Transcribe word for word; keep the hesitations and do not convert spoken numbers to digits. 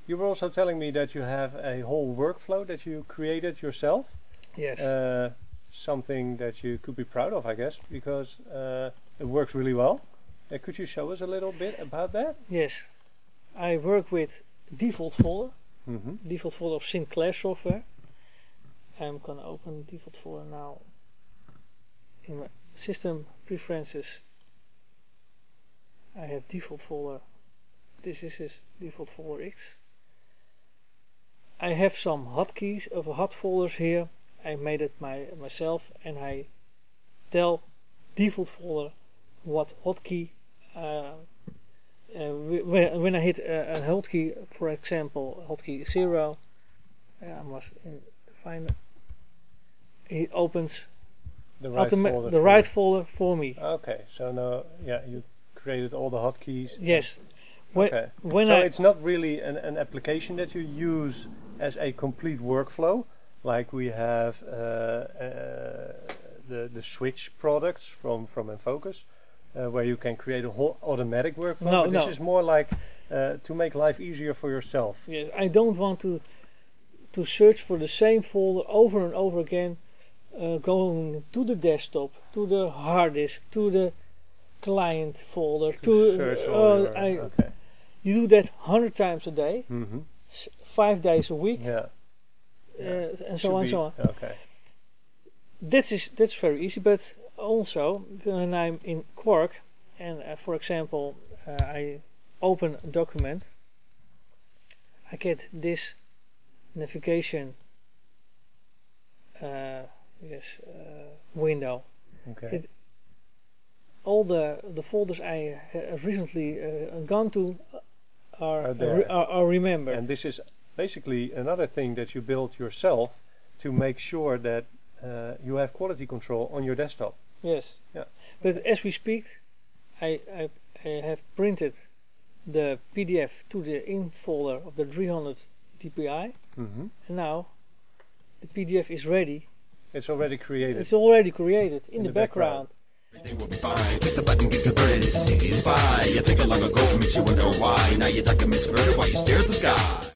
You were also telling me that you have a whole workflow that you created yourself. Yes. Uh, something that you could be proud of, I guess, because uh, it works really well. Uh, could you show us a little bit about that? Yes. I work with default folder. Mm-hmm. Default folder of Sinclair software. I'm gonna open the default folder now. In my system preferences, I have default folder. This is his default folder X. I have some hotkeys of hot folders here. I made it my myself, and I tell default folder what hotkey. Uh, uh, when, when I hit a, a hotkey, for example, hotkey zero, uh, I must in, find it. It opens The right folder. the right folder for me. Okay, so now, yeah, you created all the hotkeys. Yes. When, okay. when so I it's not really an, an application that you use as a complete workflow, like we have uh, uh, the the switch products from from Enfocus, uh, where you can create a whole automatic workflow. No, but this no. is more like uh, to make life easier for yourself. Yes, I don't want to to search for the same folder over and over again, uh, going to the desktop, to the hard disk, to the client folder, to, To search uh, all your, I, okay. you do that hundred times a day, Mm-hmm. s five days a week, Yeah. uh, Yeah. and so Should on, be, so on. Okay. That is that's very easy. But also when I'm in Quark, and uh, for example, uh, I open a document, I get this navigation uh, yes uh, window. Okay. It, all the the folders I have recently uh, gone to are Are there. re are, are remembered. And this is basically another thing that you built yourself to make sure that uh, you have quality control on your desktop. Yes. Yeah. But as we speak, I, I, I have printed the P D F to the in folder of the three hundred D P I, Mm-hmm. and now the P D F is ready. It's already created. It's already created in, In the, the background. background. Everything will be fine. Click the button, get converted. It's easy as pie. You think a long ago makes you wonder why. Now your documents converted while you stare at the sky.